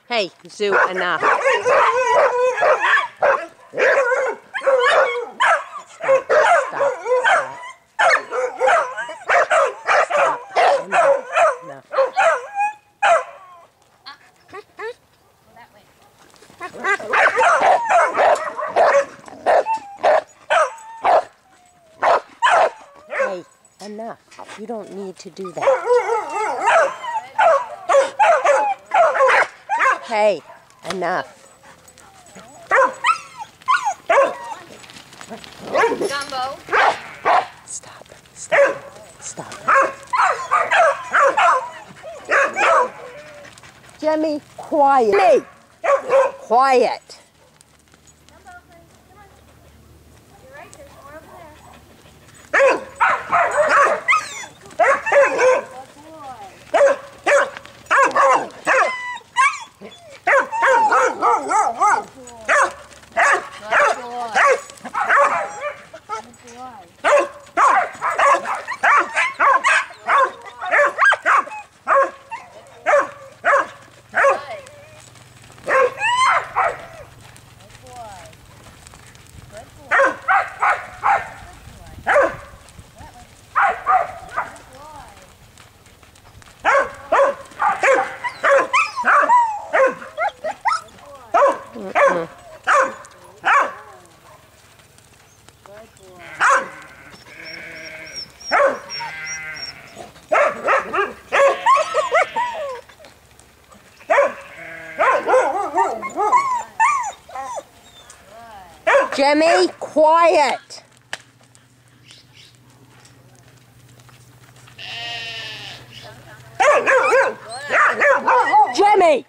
Hey, Zoo, enough. Hey, enough. You don't need to do that. Hey, enough. Gumbo. Stop. Jimmy, quiet. Quiet. You're right, there's more over there. Jimmy, quiet. Jimmy.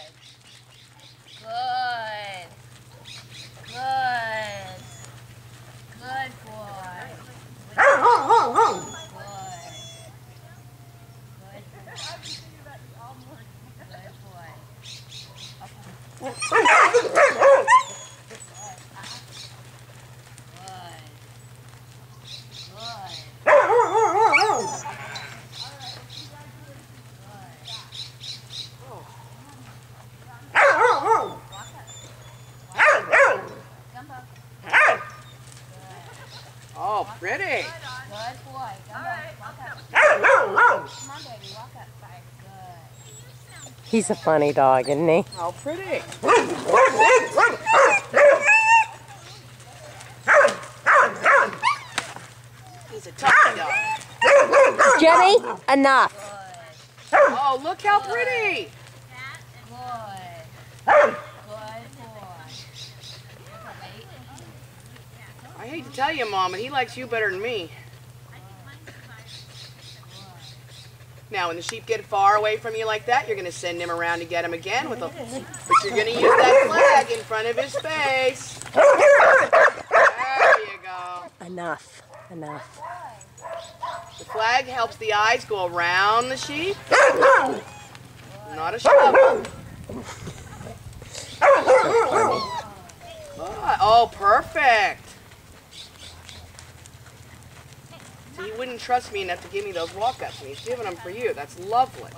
Good boy. Oh, pretty. Good boy. Walk up. Come on, baby. Walk up. Good. He's a funny dog, isn't he? How pretty. He's a tough dog. Jimmy, enough. Oh, look how pretty. Good. I hate to tell you, Mom, but he likes you better than me. Now, when the sheep get far away from you like that, you're going to send him around to get him again but you're going to use that flag in front of his face. There you go. Enough. The flag helps the eyes go around the sheep. Not a shovel. Oh, perfect. So he wouldn't trust me enough to give me those walk-ups, and he's giving them for you. That's lovely.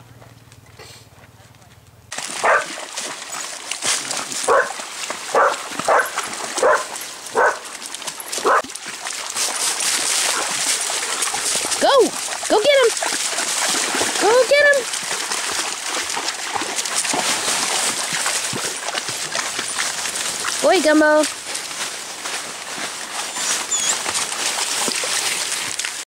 Go get him. Go get him. Boy, Gumbo.